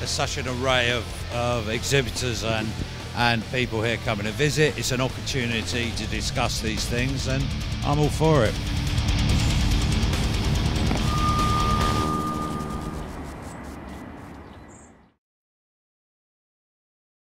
there's such an array of exhibitors and people here coming to visit. It's an opportunity to discuss these things, and I'm all for it.